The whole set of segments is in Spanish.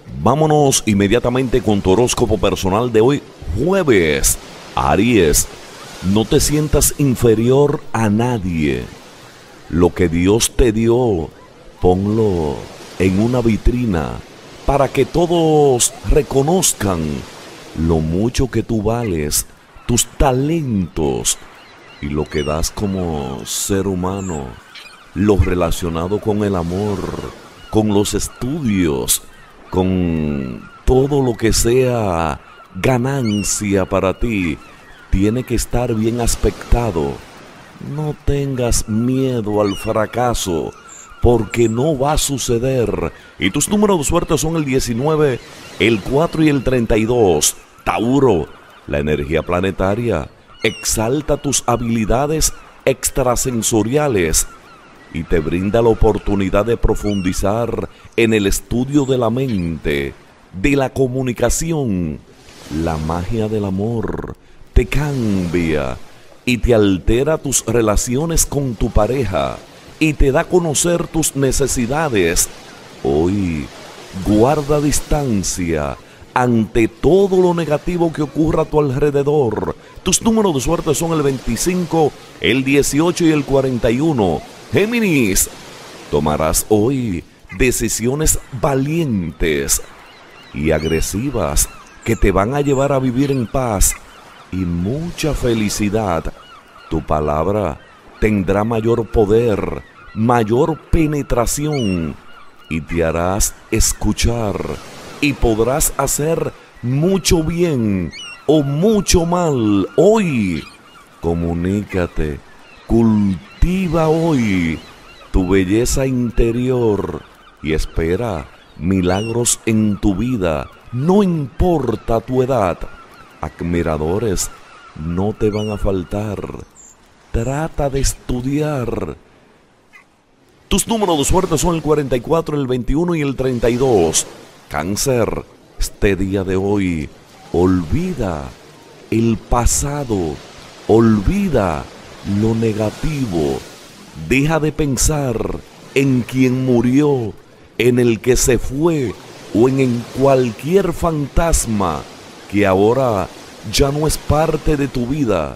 Vámonos inmediatamente con tu horóscopo personal de hoy, jueves. Aries, no te sientas inferior a nadie. Lo que Dios te dio, ponlo en una vitrina para que todos reconozcan lo mucho que tú vales, tus talentos y lo que das como ser humano, lo relacionado con el amor, con los estudios, con todo lo que sea ganancia para ti, tiene que estar bien aspectado. No tengas miedo al fracaso, porque no va a suceder. Y tus números de suerte son el 19, el 4 y el 32. Tauro, la energía planetaria exalta tus habilidades extrasensoriales y te brinda la oportunidad de profundizar en el estudio de la mente, de la comunicación. La magia del amor te cambia y te altera tus relaciones con tu pareja y te da a conocer tus necesidades. Hoy, guarda distancia ante todo lo negativo que ocurra a tu alrededor. Tus números de suerte son el 25, el 18 y el 41. Géminis, tomarás hoy decisiones valientes y agresivas que te van a llevar a vivir en paz y mucha felicidad. Tu palabra tendrá mayor poder, mayor penetración y te harás escuchar y podrás hacer mucho bien o mucho mal. Hoy, comunícate, cultiva hoy tu belleza interior y espera milagros en tu vida. No importa tu edad, admiradores no te van a faltar. Trata de estudiar. Tus números de suerte son el 44, el 21 y el 32. Cáncer, este día de hoy, olvida el pasado, olvida lo negativo, deja de pensar en quien murió, en el que se fue o en cualquier fantasma que ahora ya no es parte de tu vida.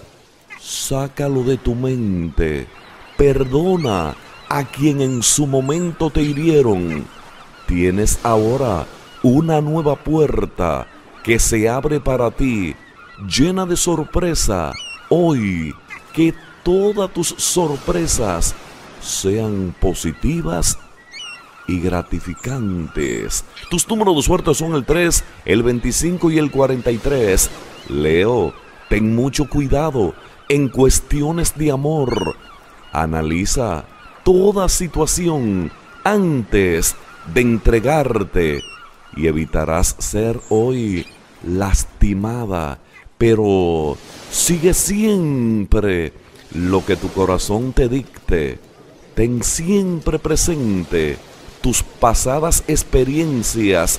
Sácalo de tu mente, perdona a quien en su momento te hirieron. Tienes ahora una nueva puerta que se abre para ti, llena de sorpresa. Hoy, que todas tus sorpresas sean positivas y gratificantes. Tus números de suerte son el 3, el 25 y el 43. Leo, ten mucho cuidado en cuestiones de amor. Analiza toda situación antes de entregarte y evitarás ser hoy lastimada, pero sigue siempre lo que tu corazón te dicte. Ten siempre presente tus pasadas experiencias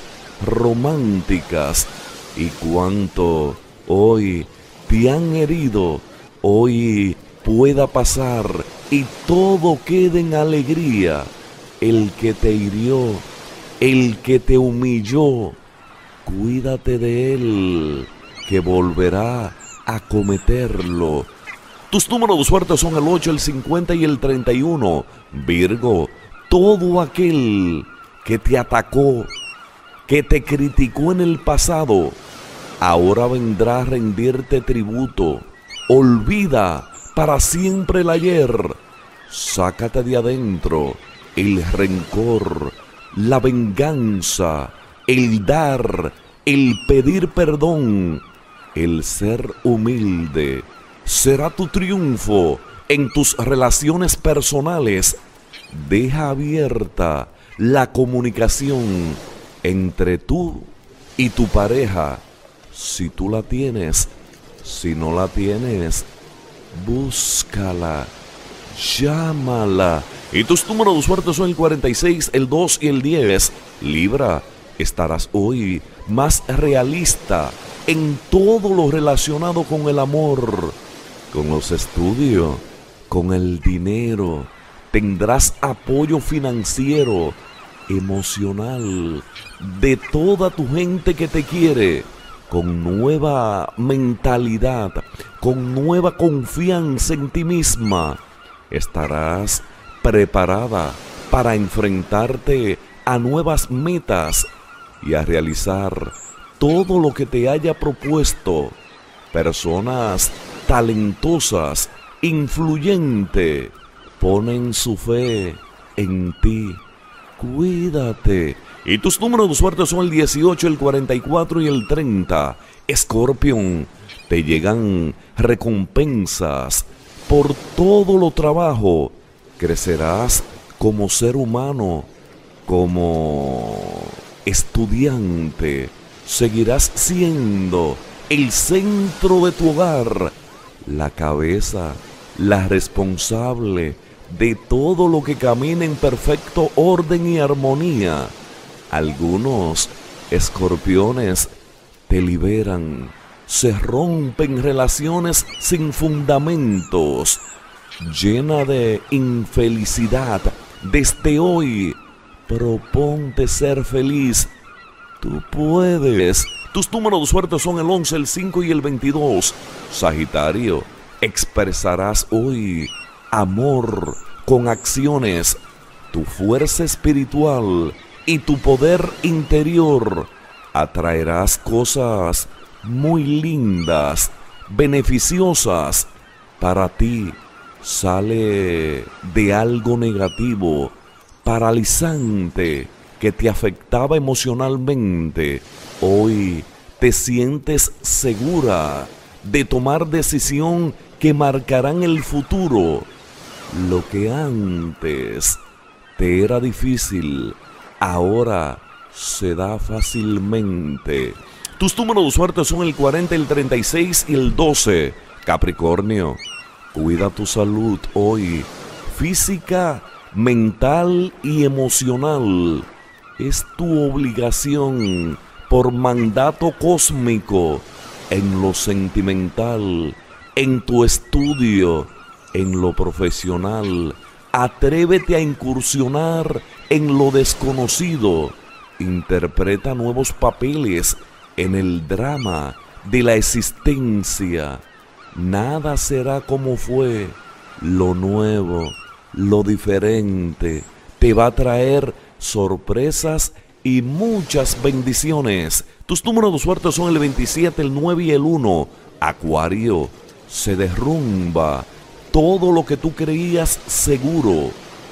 románticas y cuánto hoy te han herido. Hoy pueda pasar y todo quede en alegría. El que te hirió, el que te humilló, cuídate de él, que volverá a cometerlo. Tus números de suerte son el 8, el 50 y el 31. Virgo, todo aquel que te atacó, que te criticó en el pasado, ahora vendrá a rendirte tributo. Olvida para siempre el ayer. Sácate de adentro el rencor, la venganza, el dar, el pedir perdón, el ser humilde. Será tu triunfo en tus relaciones personales. Deja abierta la comunicación entre tú y tu pareja. Si tú la tienes, si no la tienes, búscala, llámala. Y tus números de suerte son el 46, el 2 y el 10. Libra, estarás hoy más realista en todo lo relacionado con el amor, con los estudios, con el dinero. Tendrás apoyo financiero emocional de toda tu gente que te quiere, con nueva mentalidad, con nueva confianza en ti misma. Estarás preparada para enfrentarte a nuevas metas y a realizar todo lo que te haya propuesto. Personas talentosas, influyentes, ponen su fe en ti. Cuídate. Y tus números de suerte son el 18, el 44 y el 30. Escorpión, te llegan recompensas por todo lo trabajo. Crecerás como ser humano, como estudiante. Seguirás siendo el centro de tu hogar, la cabeza, la responsable de todo lo que camina en perfecto orden y armonía. Algunos escorpiones te liberan, se rompen relaciones sin fundamentos, llena de infelicidad. Desde hoy, proponte ser feliz. Tú puedes. Tus números de suerte son el 11, el 5 y el 22. Sagitario, expresarás hoy amor con acciones. Tu fuerza espiritual y tu poder interior atraerás cosas muy lindas, beneficiosas para ti. Sale de algo negativo, paralizante, que te afectaba emocionalmente. Hoy te sientes segura de tomar decisión que marcarán el futuro. Lo que antes te era difícil, ahora se da fácilmente. Tus números de suerte son el 40, el 36 y el 12. Capricornio, cuida tu salud hoy, física, mental y emocional. Es tu obligación por mandato cósmico, en lo sentimental, en tu estudio, en lo profesional. Atrévete a incursionar en lo desconocido. Interpreta nuevos papeles en el drama de la existencia. Nada será como fue. Lo nuevo, lo diferente, te va a traer sorpresas y muchas bendiciones. Tus números de suerte son el 27, el 9 y el 1. Acuario, se derrumba todo lo que tú creías seguro.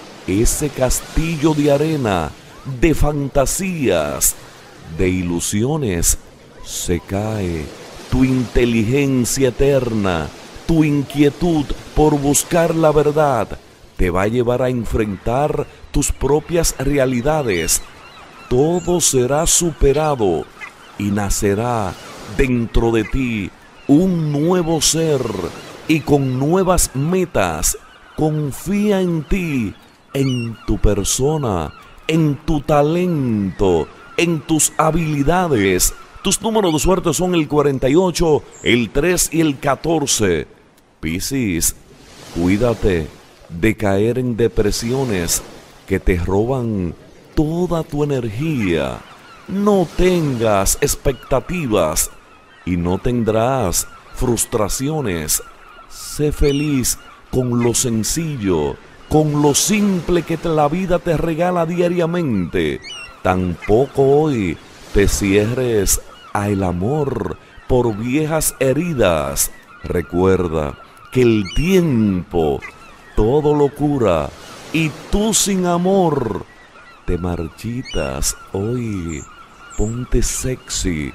Ese castillo de arena, de fantasías, de ilusiones, se cae. Tu inteligencia eterna, tu inquietud por buscar la verdad, te va a llevar a enfrentar tus propias realidades. Todo será superado y nacerá dentro de ti un nuevo ser y con nuevas metas. Confía en ti, en tu persona, en tu talento, en tus habilidades. Tus números de suerte son el 48, el 3 y el 14. Piscis, cuídate de caer en depresiones que te roban toda tu energía. No tengas expectativas y no tendrás frustraciones. Sé feliz con lo sencillo, con lo simple que la vida te regala diariamente. Tampoco hoy te cierres al amor por viejas heridas. Recuerda que el tiempo todo lo cura y tú sin amor te marchitas hoy. Ponte sexy,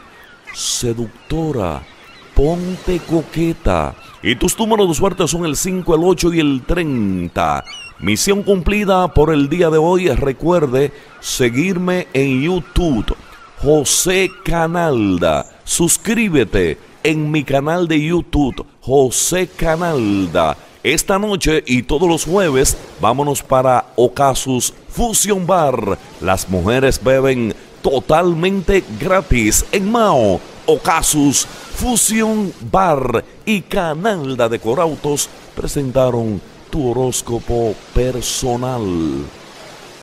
seductora, ponte coqueta. Y tus números de suerte son el 5, el 8 y el 30. Misión cumplida por el día de hoy. Recuerde seguirme en YouTube, José Canalda. Suscríbete en mi canal de YouTube, José Canalda. Esta noche y todos los jueves, vámonos para Ocasus Fusion Bar. Las mujeres beben totalmente gratis en Mao. Ocasus Fusion Bar y Canalda Decorautos presentaron tu horóscopo personal.